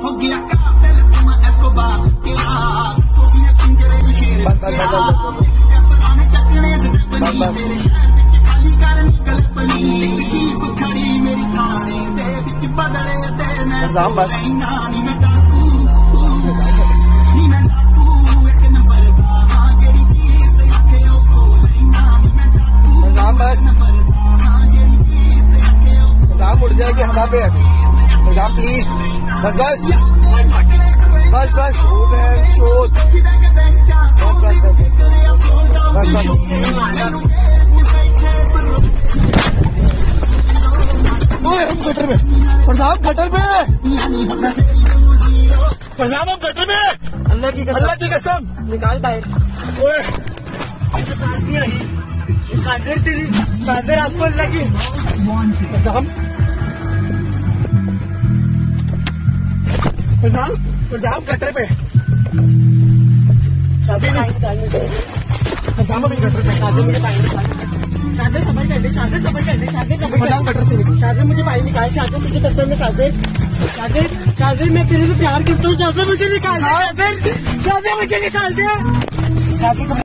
हो गया कातिल तुम एस्कोबार चकने से बनी मेरे शहर विच खाली कर निकल बनी जीप खड़ी मेरी थाने दे विच बदले ते मैं नी मैं डाकू एक नंबर दा हां जेड़ी चीज आखे ओ खो लेना नी मैं डाकू नंबर दा हां जेड़ी चीज आखे ओ निजाम उड़ जाएगी हवा पे निजाम प्लीज बस बस बस बस चोट बस बस हम गटर में प्रधान गटर में प्रधान हम गटर में अल्लाह की कसम निकाल बाहर ओए सांस नहीं आई चादर तेरी चादर आपको लगी प्रधान गटर पे शादी मुझे भाई निकाल शादी मुझे कस्टम में शादी मैं तेरे से प्यार करता हूँ शादी मुझे निकाल दे शादी मुझे निकाल दे।